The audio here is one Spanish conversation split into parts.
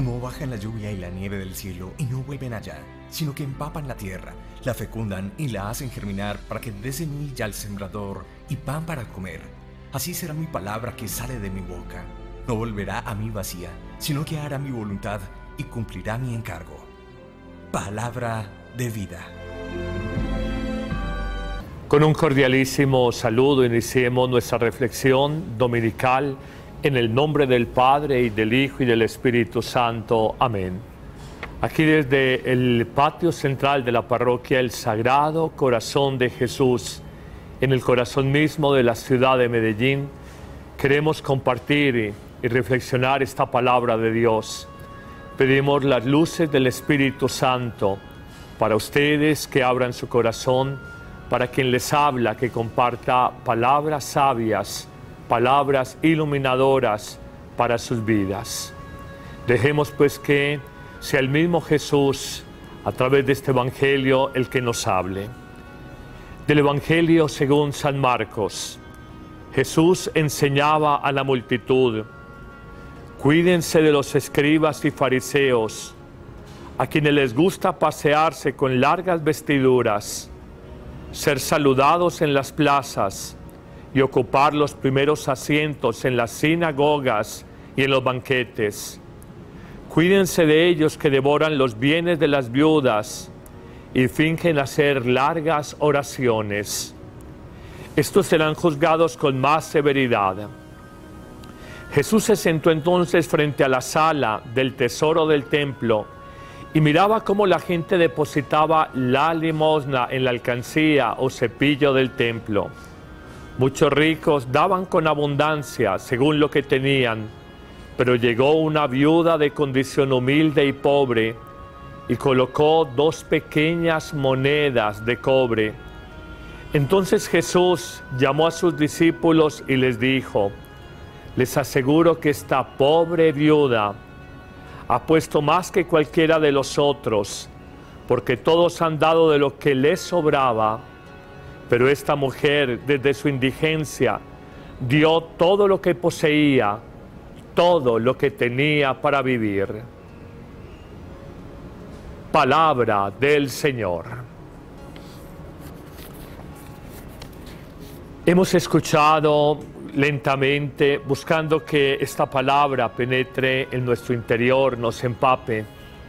como bajan la lluvia y la nieve del cielo y no vuelven allá, sino que empapan la tierra, la fecundan y la hacen germinar para que dé semilla al sembrador y pan para comer. Así será mi palabra que sale de mi boca. No volverá a mí vacía, sino que hará mi voluntad y cumplirá mi encargo. Palabra de vida. Con un cordialísimo saludo iniciemos nuestra reflexión dominical en el nombre del Padre y del Hijo y del Espíritu Santo. Amén. Aquí desde el patio central de la parroquia El Sagrado Corazón de Jesús, en el corazón mismo de la ciudad de Medellín, queremos compartir y reflexionar esta palabra de Dios. Pedimos las luces del Espíritu Santo para ustedes, que abran su corazón, para quien les habla, que comparta palabras sabias, palabras iluminadoras para sus vidas. Dejemos pues que sea el mismo Jesús, a través de este Evangelio, el que nos hable. Del Evangelio según San Marcos. Jesús enseñaba a la multitud: cuídense de los escribas y fariseos, a quienes les gusta pasearse con largas vestiduras, ser saludados en las plazas y ocupar los primeros asientos en las sinagogas y en los banquetes. Cuídense de ellos que devoran los bienes de las viudas y fingen hacer largas oraciones. Estos serán juzgados con más severidad. Jesús se sentó entonces frente a la sala del tesoro del templo y miraba cómo la gente depositaba la limosna en la alcancía o cepillo del templo. Muchos ricos daban con abundancia según lo que tenían, pero llegó una viuda de condición humilde y pobre y colocó 2 pequeñas monedas de cobre. Entonces Jesús llamó a sus discípulos y les dijo: les aseguro que esta pobre viuda ha puesto más que cualquiera de los otros, porque todos han dado de lo que les sobraba, pero esta mujer, desde su indigencia, dio todo lo que poseía, todo lo que tenía para vivir. Palabra del Señor. Hemos escuchado lentamente, buscando que esta palabra penetre en nuestro interior, nos empape.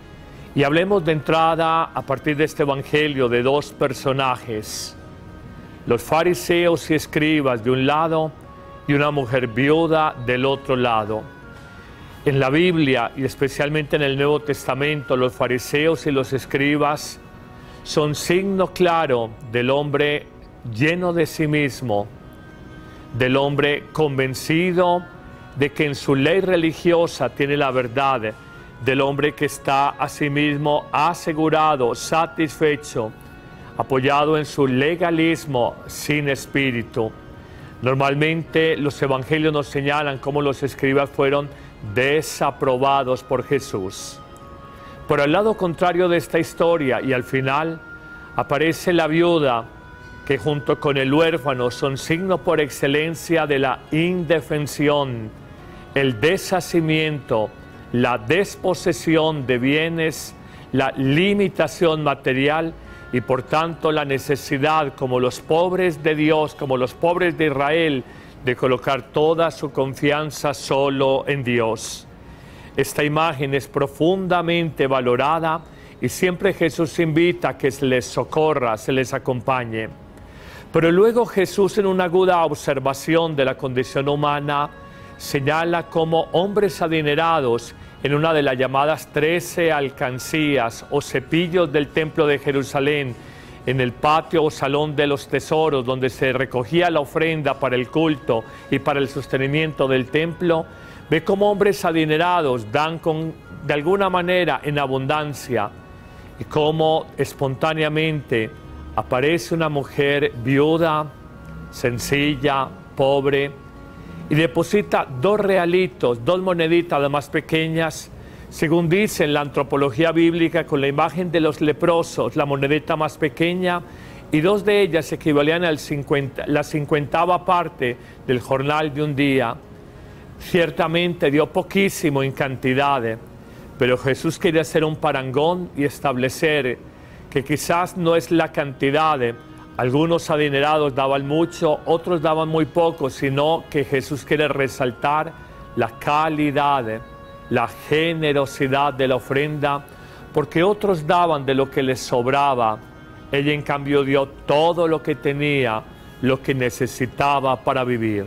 Y hablemos de entrada, a partir de este Evangelio, de 2 personajes: los fariseos y escribas de un lado y una mujer viuda del otro lado. En la Biblia, y especialmente en el Nuevo Testamento, los fariseos y los escribas son signo claro del hombre lleno de sí mismo, del hombre convencido de que en su ley religiosa tiene la verdad, del hombre que está a sí mismo asegurado, satisfecho, apoyado en su legalismo sin espíritu. Normalmente los evangelios nos señalan cómo los escribas fueron desaprobados por Jesús. Por el lado contrario de esta historia, y al final, aparece la viuda, que junto con el huérfano son signo por excelencia de la indefensión, el deshacimiento, la desposesión de bienes, la limitación material y por tanto la necesidad, como los pobres de Dios, como los pobres de Israel, de colocar toda su confianza solo en Dios. Esta imagen es profundamente valorada y siempre Jesús invita a que se les socorra, se les acompañe. Pero luego Jesús, en una aguda observación de la condición humana, señala cómo hombres adinerados en una de las llamadas 13 alcancías o cepillos del templo de Jerusalén, en el patio o salón de los tesoros donde se recogía la ofrenda para el culto y para el sostenimiento del templo, ve cómo hombres adinerados dan de alguna manera en abundancia y cómo espontáneamente aparece una mujer viuda, sencilla, pobre, y deposita 2 realitos, 2 moneditas, las más pequeñas, según dice en la antropología bíblica, con la imagen de los leprosos, la monedita más pequeña, y 2 de ellas equivalían a la 50ª parte del jornal de un día. Ciertamente dio poquísimo en cantidad, Pero Jesús quiere hacer un parangón y establecer que quizás no es la cantidad, algunos adinerados daban mucho, otros daban muy poco, sino que Jesús quiere resaltar la calidad, la generosidad de la ofrenda, porque otros daban de lo que les sobraba. Ella en cambio dio todo lo que tenía, lo que necesitaba para vivir.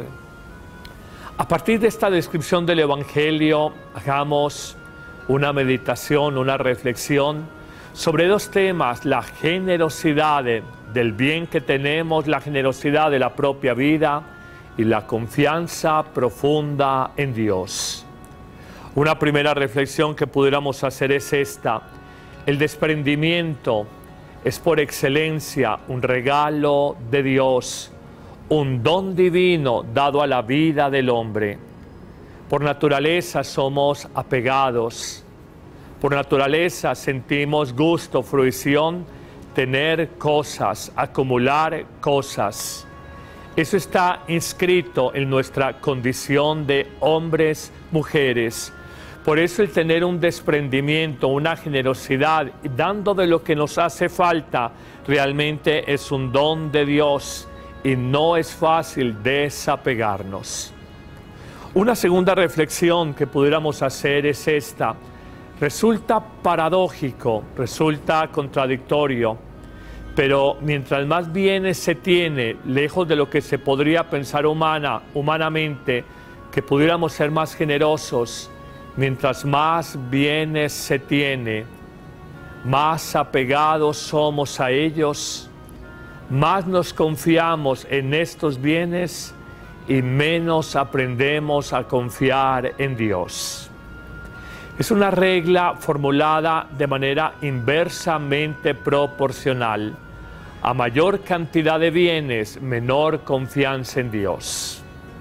A partir de esta descripción del Evangelio, hagamos una meditación, una reflexión sobre dos temas: la generosidad del bien que tenemos, la generosidad de la propia vida y la confianza profunda en Dios. Una primera reflexión que pudiéramos hacer es esta: el desprendimiento es por excelencia un regalo de Dios, un don divino dado a la vida del hombre. Por naturaleza somos apegados, por naturaleza sentimos gusto, fruición, tener cosas, acumular cosas. Eso está inscrito en nuestra condición de hombres, mujeres. Por eso el tener un desprendimiento, una generosidad, dando de lo que nos hace falta, realmente es un don de Dios y no es fácil desapegarnos. Una segunda reflexión que pudiéramos hacer es esta: resulta paradójico, resulta contradictorio, pero mientras más bienes se tiene, lejos de lo que se podría pensar humanamente, que pudiéramos ser más generosos, mientras más bienes se tiene, más apegados somos a ellos, más nos confiamos en estos bienes y menos aprendemos a confiar en Dios. Es una regla formulada de manera inversamente proporcional. A mayor cantidad de bienes, menor confianza en Dios.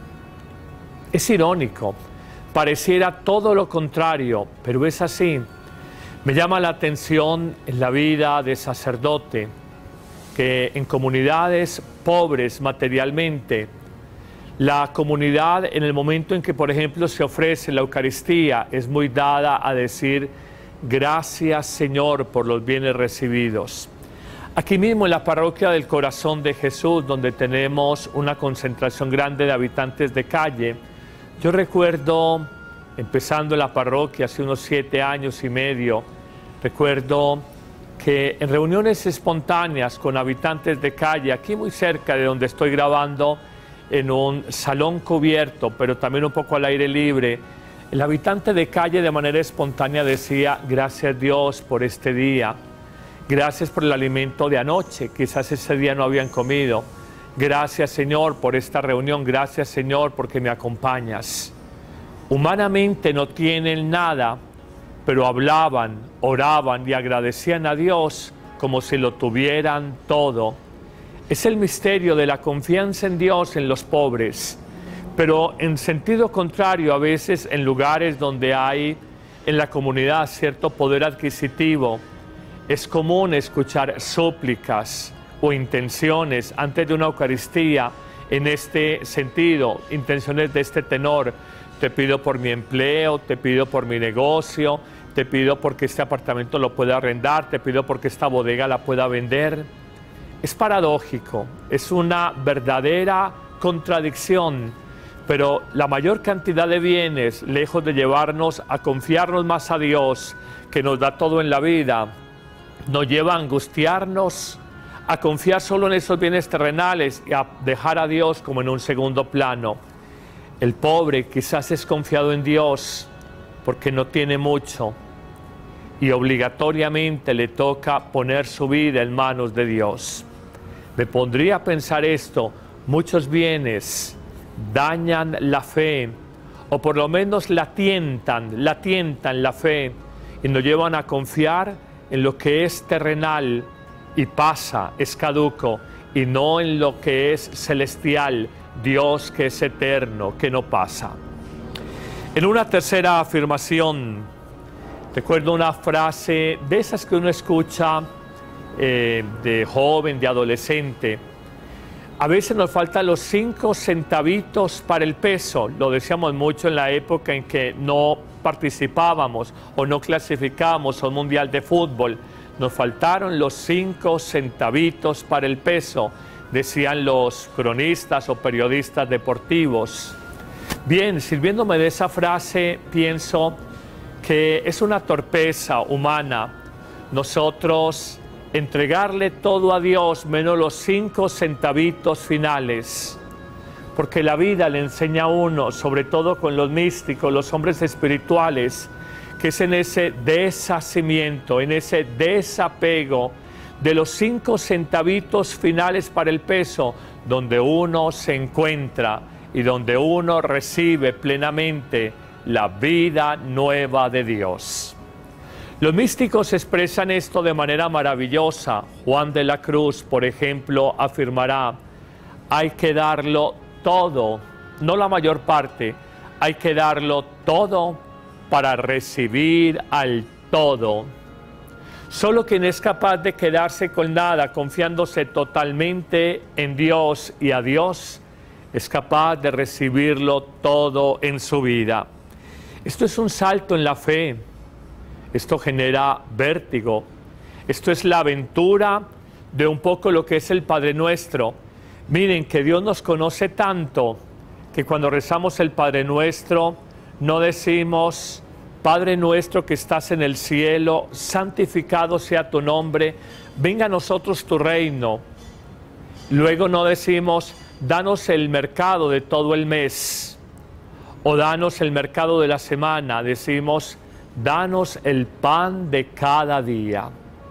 Es irónico, pareciera todo lo contrario, pero es así. Me llama la atención en la vida de sacerdote que en comunidades pobres materialmente, la comunidad en el momento en que, por ejemplo, se ofrece la Eucaristía, es muy dada a decir: gracias, Señor, por los bienes recibidos. Aquí mismo en la parroquia del Corazón de Jesús, donde tenemos una concentración grande de habitantes de calle, yo recuerdo, empezando la parroquia hace unos 7 años y medio, recuerdo que en reuniones espontáneas con habitantes de calle, aquí muy cerca de donde estoy grabando, en un salón cubierto, pero también un poco al aire libre, el habitante de calle de manera espontánea decía: gracias Dios por este día, gracias por el alimento de anoche, quizás ese día no habían comido, gracias Señor por esta reunión, gracias Señor porque me acompañas. Humanamente no tienen nada, pero hablaban, oraban y agradecían a Dios como si lo tuvieran todo. Es el misterio de la confianza en Dios en los pobres, pero en sentido contrario, a veces en lugares donde hay en la comunidad cierto poder adquisitivo, es común escuchar súplicas o intenciones antes de una Eucaristía en este sentido, intenciones de este tenor: te pido por mi empleo, te pido por mi negocio, te pido porque este apartamento lo pueda arrendar, te pido porque esta bodega la pueda vender. Es paradójico, es una verdadera contradicción, pero la mayor cantidad de bienes, lejos de llevarnos a confiarnos más a Dios, que nos da todo en la vida, nos lleva a angustiarnos, a confiar solo en esos bienes terrenales y a dejar a Dios como en un segundo plano. El pobre quizás es confiado en Dios porque no tiene mucho y obligatoriamente le toca poner su vida en manos de Dios. Me pondría a pensar esto: muchos bienes dañan la fe, o por lo menos la tientan la fe, y nos llevan a confiar en lo que es terrenal y pasa, es caduco, y no en lo que es celestial, Dios que es eterno, que no pasa. En una tercera afirmación, recuerdo una frase de esas que uno escucha de joven, de adolescente: a veces nos faltan los 5 centavitos para el peso. Lo decíamos mucho en la época en que no participábamos o no clasificábamos a un mundial de fútbol. Nos faltaron los 5 centavitos para el peso, decían los cronistas o periodistas deportivos. Bien, sirviéndome de esa frase, pienso que es una torpeza humana nosotros entregarle todo a Dios menos los 5 centavitos finales, porque la vida le enseña a uno, sobre todo con los místicos, los hombres espirituales, que es en ese deshacimiento, en ese desapego de los 5 centavitos finales para el peso, donde uno se encuentra y donde uno recibe plenamente la vida nueva de Dios. Los místicos expresan esto de manera maravillosa. Juan de la Cruz, por ejemplo, afirmará: hay que darlo todo, no la mayor parte, hay que darlo todo para recibir al todo. Solo quien es capaz de quedarse con nada, confiándose totalmente en Dios y a Dios, es capaz de recibirlo todo en su vida. Esto es un salto en la fe, esto genera vértigo, esto es la aventura de un poco lo que es el Padre Nuestro. Miren que Dios nos conoce tanto que cuando rezamos el Padre Nuestro no decimos: Padre nuestro que estás en el cielo, santificado sea tu nombre, venga a nosotros tu reino. Luego no decimos: danos el mercado de todo el mes o danos el mercado de la semana. Decimos: danos el pan de cada día.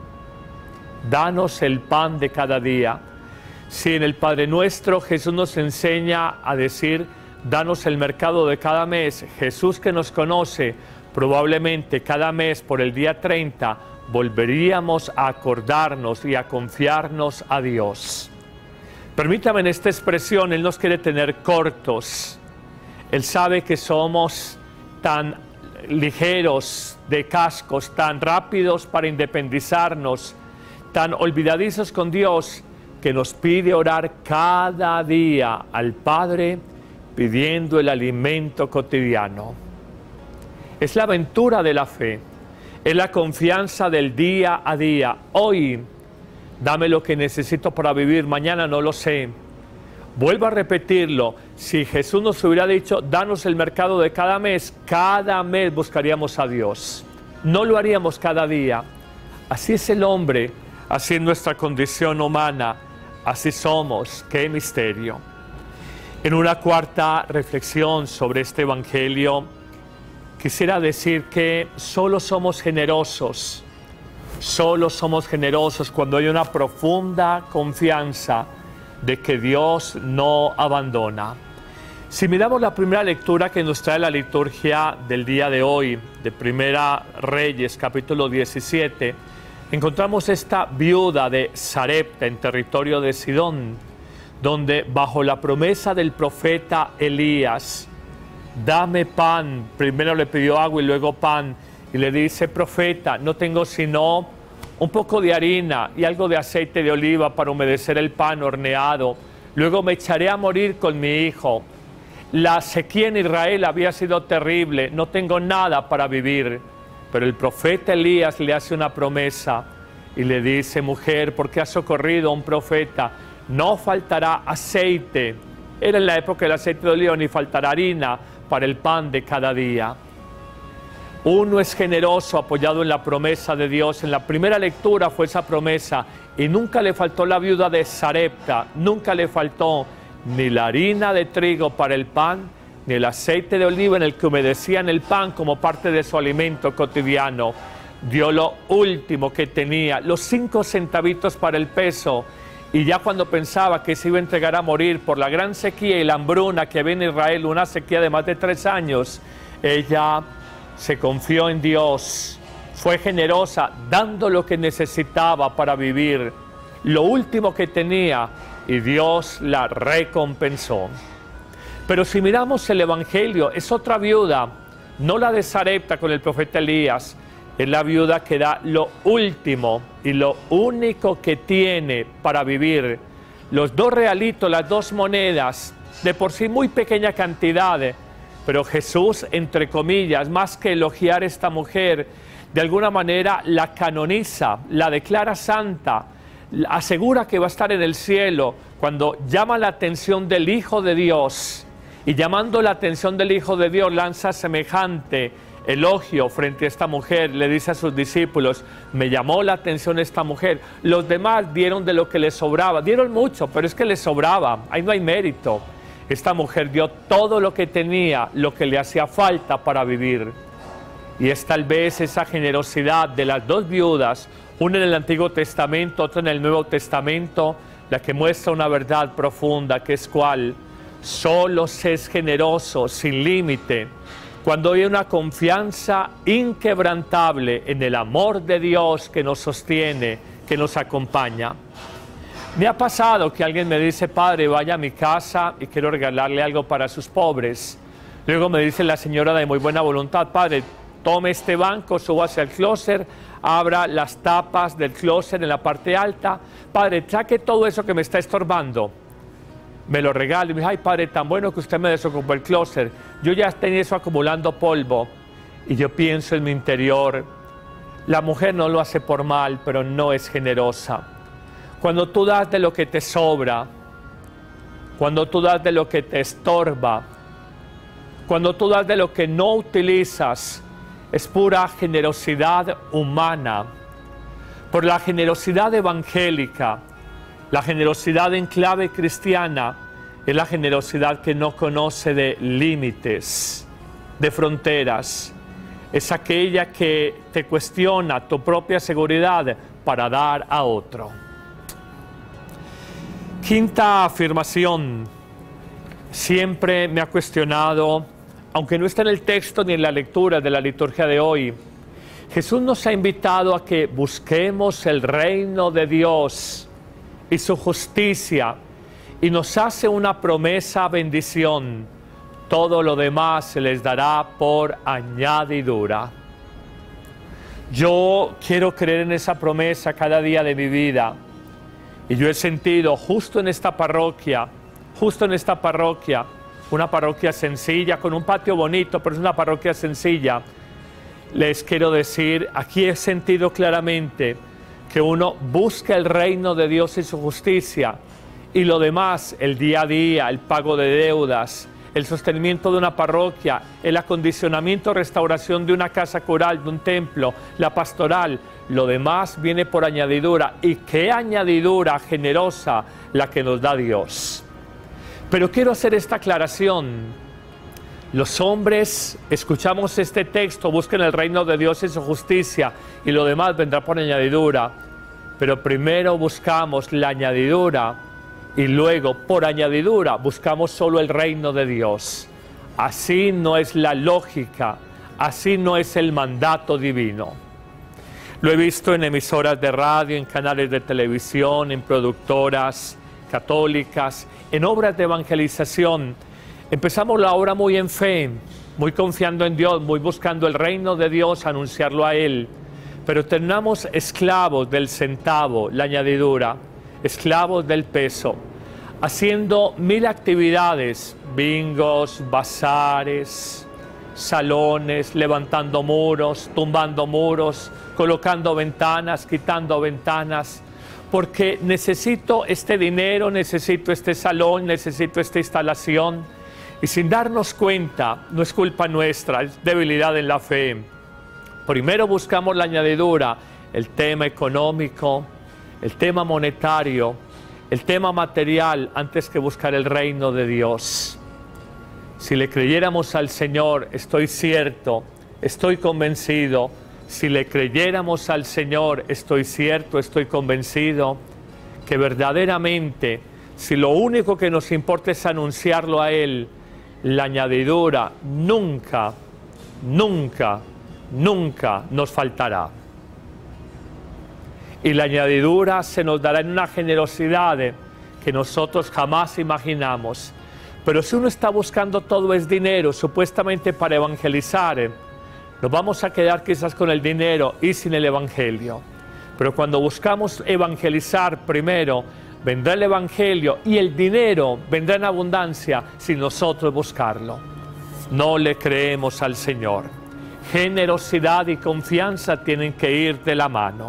Danos el pan de cada día. Si en el Padre Nuestro Jesús nos enseña a decir: danos el mercado de cada mes, Jesús, que nos conoce, probablemente cada mes por el día 30 volveríamos a acordarnos y a confiarnos a Dios. Permítame en esta expresión, Él nos quiere tener cortos. Él sabe que somos tan ligeros de cascos, tan rápidos para independizarnos, tan olvidadizos con Dios, que nos pide orar cada día al Padre pidiendo el alimento cotidiano. Es la aventura de la fe, es la confianza del día a día. Hoy, dame lo que necesito para vivir, mañana no lo sé. Vuelvo a repetirlo, si Jesús nos hubiera dicho: danos el mercado de cada mes buscaríamos a Dios. No lo haríamos cada día. Así es el hombre, así es nuestra condición humana, así somos. ¡Qué misterio! En una cuarta reflexión sobre este Evangelio, quisiera decir que solo somos generosos cuando hay una profunda confianza de que Dios no abandona. Si miramos la primera lectura que nos trae la liturgia del día de hoy, de Primera Reyes, capítulo 17, encontramos esta viuda de Sarepta en territorio de Sidón, donde bajo la promesa del profeta Elías, dame pan, primero le pidió agua y luego pan, y le dice: profeta, no tengo sino un poco de harina y algo de aceite de oliva para humedecer el pan horneado, luego me echaré a morir con mi hijo. La sequía en Israel había sido terrible, no tengo nada para vivir. Pero el profeta Elías le hace una promesa y le dice: mujer, ¿por qué has socorrido a un profeta? No faltará aceite. Era en la época del aceite de oliva, ni faltará harina para el pan de cada día. Uno es generoso apoyado en la promesa de Dios. En la primera lectura fue esa promesa y nunca le faltó la viuda de Sarepta, nunca le faltó ni la harina de trigo para el pan, ni el aceite de oliva en el que humedecían el pan como parte de su alimento cotidiano. Dio lo último que tenía, los 5 centavitos para el peso, y ya cuando pensaba que se iba a entregar a morir por la gran sequía y la hambruna que había en Israel, una sequía de más de 3 años, ella se confió en Dios, fue generosa, dando lo que necesitaba para vivir, lo último que tenía, y Dios la recompensó. Pero si miramos el Evangelio, es otra viuda, no la de Sarepta con el profeta Elías, es la viuda que da lo último y lo único que tiene para vivir. Los 2 realitos, las 2 monedas, de por sí muy pequeña cantidad, pero Jesús, entre comillas, más que elogiar a esta mujer, de alguna manera la canoniza, la declara santa, asegura que va a estar en el cielo cuando llama la atención del Hijo de Dios, y llamando la atención del Hijo de Dios lanza semejante elogio frente a esta mujer. Le dice a sus discípulos: me llamó la atención esta mujer. Los demás dieron de lo que les sobraba, dieron mucho, pero es que les sobraba, ahí no hay mérito. Esta mujer dio todo lo que tenía, lo que le hacía falta para vivir. Y es tal vez esa generosidad de las dos viudas, una en el Antiguo Testamento, otra en el Nuevo Testamento, la que muestra una verdad profunda, que es cuál: solo se es generoso, sin límite, cuando hay una confianza inquebrantable en el amor de Dios que nos sostiene, que nos acompaña. Me ha pasado que alguien me dice: padre, vaya a mi casa y quiero regalarle algo para sus pobres. Luego me dice la señora de muy buena voluntad: padre, tome este banco, suba hacia el clóset, abra las tapas del clóset en la parte alta. Padre, saque todo eso que me está estorbando. Me lo regalo. Y me dice: ay, padre, tan bueno que usted me desocupó el clóset. Yo ya tenía eso acumulando polvo. Y yo pienso en mi interior: la mujer no lo hace por mal, pero no es generosa. Cuando tú das de lo que te sobra, cuando tú das de lo que te estorba, cuando tú das de lo que no utilizas, es pura generosidad humana. Por la generosidad evangélica, la generosidad en clave cristiana, es la generosidad que no conoce de límites, de fronteras. Es aquella que te cuestiona tu propia seguridad para dar a otro. Quinta afirmación. Siempre me ha cuestionado, aunque no está en el texto ni en la lectura de la liturgia de hoy, Jesús nos ha invitado a que busquemos el reino de Dios y su justicia, y nos hace una promesa, bendición: todo lo demás se les dará por añadidura. Yo quiero creer en esa promesa cada día de mi vida, y yo he sentido justo en esta parroquia, una parroquia sencilla, con un patio bonito, pero es una parroquia sencilla. Les quiero decir, aquí he sentido claramente que uno busca el reino de Dios y su justicia, y lo demás, el día a día, el pago de deudas, el sostenimiento de una parroquia, el acondicionamiento, restauración de una casa cural, de un templo, la pastoral, lo demás viene por añadidura. Y qué añadidura generosa la que nos da Dios. Pero quiero hacer esta aclaración. Los hombres escuchamos este texto: busquen el reino de Dios y su justicia, y lo demás vendrá por añadidura. Pero primero buscamos la añadidura, y luego, por añadidura, buscamos solo el reino de Dios. Así no es la lógica, así no es el mandato divino. Lo he visto en emisoras de radio, en canales de televisión, en productoras católicas, en obras de evangelización. Empezamos la obra muy en fe, muy confiando en Dios, muy buscando el reino de Dios, anunciarlo a Él. Pero terminamos esclavos del centavo, la añadidura, esclavos del peso, haciendo mil actividades: bingos, bazares, salones, levantando muros, tumbando muros, colocando ventanas, quitando ventanas, porque necesito este dinero, necesito este salón, necesito esta instalación. Y sin darnos cuenta, no es culpa nuestra, es debilidad en la fe. Primero buscamos la añadidura, el tema económico, el tema monetario, el tema material, antes que buscar el reino de Dios. Si le creyéramos al Señor, estoy cierto, estoy convencido, si le creyéramos al Señor, estoy cierto, estoy convencido, que verdaderamente, si lo único que nos importa es anunciarlo a Él, la añadidura nunca, nunca, nunca nos faltará. Y la añadidura se nos dará en una generosidad que nosotros jamás imaginamos. Pero si uno está buscando todo es dinero, supuestamente para evangelizar, nos vamos a quedar quizás con el dinero y sin el evangelio. Pero cuando buscamos evangelizar primero, vendrá el evangelio, y el dinero vendrá en abundancia sin nosotros buscarlo. no le creemos al Señor. Generosidad y confianza tienen que ir de la mano.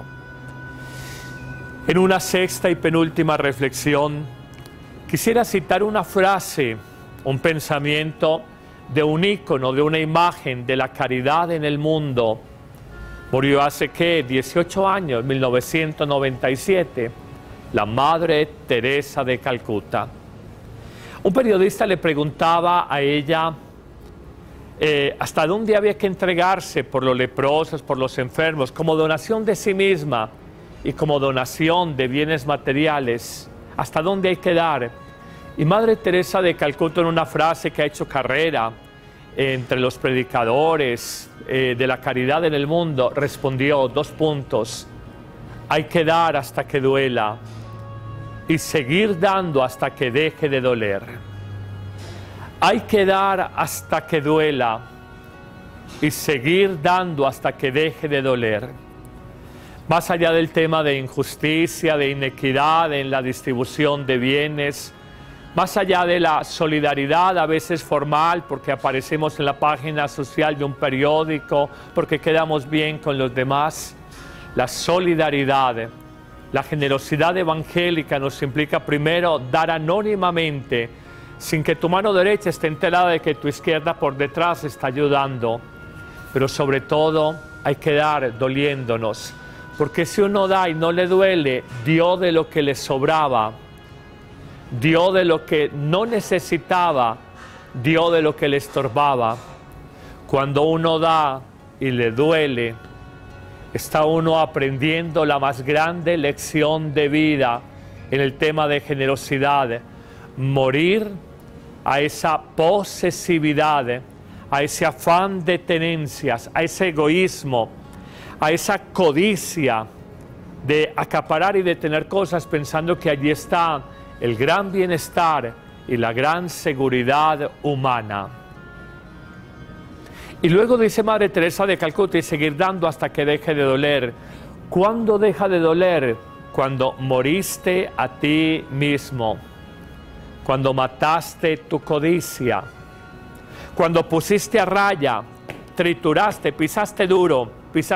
En una sexta y penúltima reflexión, quisiera citar una frase, un pensamiento de un ícono, de una imagen de la caridad en el mundo. Murió hace, 18 años, 1997, la Madre Teresa de Calcuta. Un periodista le preguntaba a ella hasta dónde había que entregarse por los leprosos, por los enfermos, como donación de sí misma y como donación de bienes materiales, hasta dónde hay que dar. Y Madre Teresa de Calcuta, en una frase que ha hecho carrera entre los predicadores de la caridad en el mundo, respondió 2 puntos. Hay que dar hasta que duela y seguir dando hasta que deje de doler. Hay que dar hasta que duela y seguir dando hasta que deje de doler. Más allá del tema de injusticia, de inequidad en la distribución de bienes, más allá de la solidaridad a veces formal, porque aparecemos en la página social de un periódico, porque quedamos bien con los demás, la solidaridad, la generosidad evangélica nos implica primero dar anónimamente, sin que tu mano derecha esté enterada de que tu izquierda por detrás está ayudando. Pero sobre todo hay que dar doliéndonos, porque si uno da y no le duele, dio de lo que le sobraba, dio de lo que no necesitaba, dio de lo que le estorbaba. Cuando uno da y le duele, está uno aprendiendo la más grande lección de vida en el tema de generosidad. Morir a esa posesividad, a ese afán de tenencias, a ese egoísmo, a esa codicia de acaparar y de tener cosas pensando que allí está el gran bienestar y la gran seguridad humana. Y luego dice Madre Teresa de Calcuta, y seguir dando hasta que deje de doler. ¿Cuándo deja de doler? Cuando moriste a ti mismo, cuando mataste tu codicia, cuando pusiste a raya, trituraste, pisaste duro,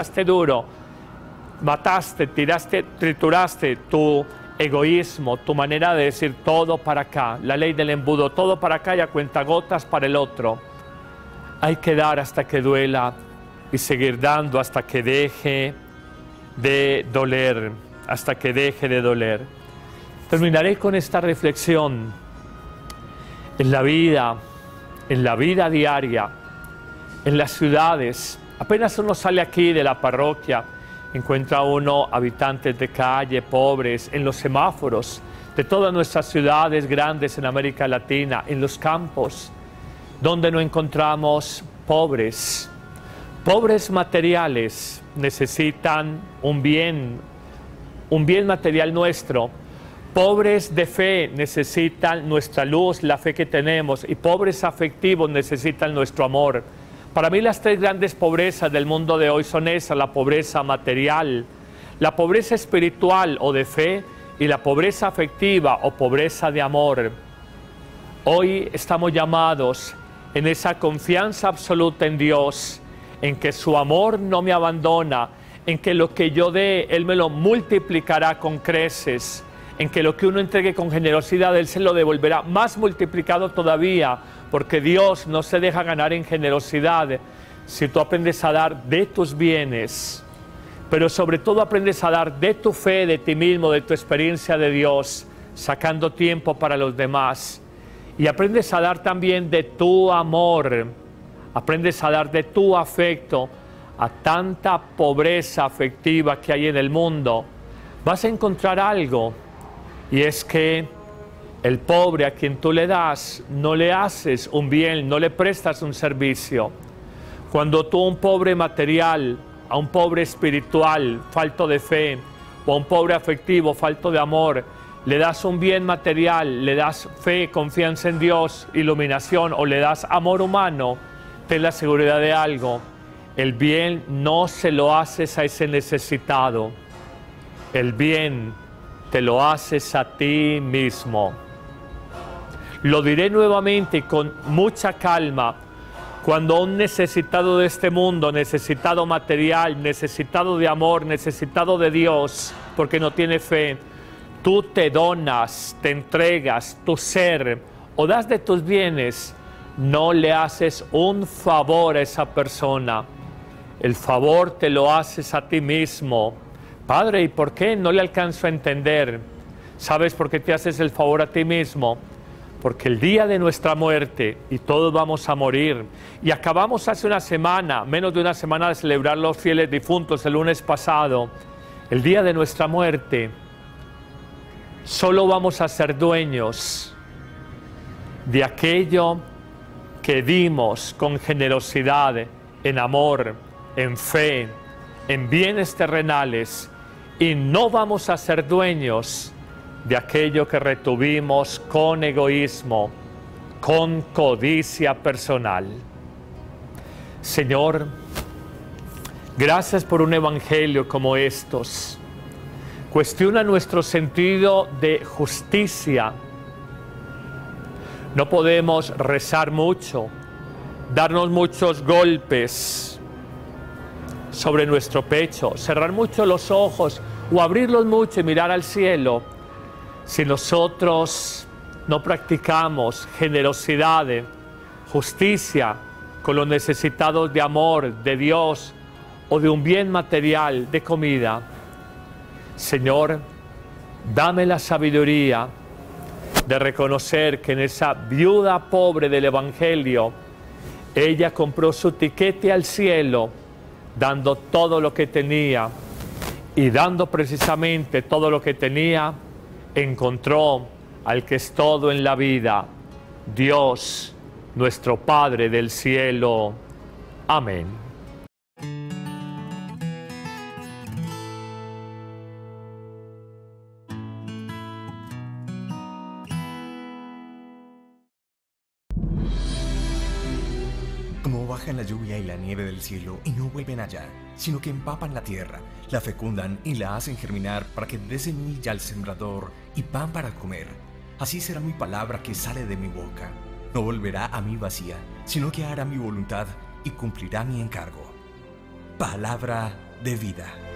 mataste, trituraste tu egoísmo, tu manera de decir todo para acá, la ley del embudo, todo para acá y a cuentagotas para el otro. Hay que dar hasta que duela y seguir dando hasta que deje de doler, hasta que deje de doler. Terminaré con esta reflexión. En la vida diaria, en las ciudades, apenas uno sale aquí de la parroquia, encuentra uno habitantes de calle, pobres, en los semáforos de todas nuestras ciudades grandes en América Latina, en los campos, donde no encontramos pobres. Pobres materiales necesitan un bien material nuestro. Pobres de fe necesitan nuestra luz, la fe que tenemos, y pobres afectivos necesitan nuestro amor. Para mí las 3 grandes pobrezas del mundo de hoy son esas: la pobreza material, la pobreza espiritual o de fe, y la pobreza afectiva o pobreza de amor. Hoy estamos llamados en esa confianza absoluta en Dios, en que su amor no me abandona, en que lo que yo dé, Él me lo multiplicará con creces, en que lo que uno entregue con generosidad, Él se lo devolverá más multiplicado todavía, porque Dios no se deja ganar en generosidad si tú aprendes a dar de tus bienes, pero sobre todo aprendes a dar de tu fe, de ti mismo, de tu experiencia de Dios, sacando tiempo para los demás. Y aprendes a dar también de tu amor, aprendes a dar de tu afecto a tanta pobreza afectiva que hay en el mundo. Vas a encontrar algo, y es que el pobre a quien tú le das, no le haces un bien, no le prestas un servicio. Cuando tú a un pobre material, a un pobre espiritual, falto de fe, o a un pobre afectivo, falto de amor, le das un bien material, le das fe, confianza en Dios, iluminación, o le das amor humano, ten la seguridad de algo: el bien no se lo haces a ese necesitado, el bien te lo haces a ti mismo. Lo diré nuevamente y con mucha calma: Cuando un necesitado de este mundo, necesitado material, necesitado de amor, necesitado de Dios, porque no tiene fe, tú te donas, te entregas tu ser o das de tus bienes, no le haces un favor a esa persona. El favor te lo haces a ti mismo. Padre, ¿y por qué? No le alcanzo a entender. ¿Sabes por qué te haces el favor a ti mismo? Porque el día de nuestra muerte, y todos vamos a morir, y acabamos hace una semana, menos de una semana, de celebrar los fieles difuntos el lunes pasado. El día de nuestra muerte, solo vamos a ser dueños de aquello que dimos con generosidad, en amor, en fe, en bienes terrenales, y no vamos a ser dueños de aquello que retuvimos con egoísmo, con codicia personal. Señor, gracias por un evangelio como estos. Cuestiona nuestro sentido de justicia. No podemos rezar mucho, darnos muchos golpes sobre nuestro pecho, cerrar mucho los ojos o abrirlos mucho y mirar al cielo. Si nosotros no practicamos generosidad, justicia con los necesitados de amor, de Dios o de un bien material, de comida, Señor, dame la sabiduría de reconocer que en esa viuda pobre del Evangelio, ella compró su tiquete al cielo, dando todo lo que tenía, y dando precisamente todo lo que tenía, encontró al que es todo en la vida, Dios, nuestro Padre del cielo. Amén. Como bajan la lluvia y la nieve del cielo y no vuelven allá, sino que empapan la tierra, la fecundan y la hacen germinar para que dé semilla al sembrador y pan para comer. Así será mi palabra que sale de mi boca. No volverá a mí vacía, sino que hará mi voluntad y cumplirá mi encargo. Palabra de vida.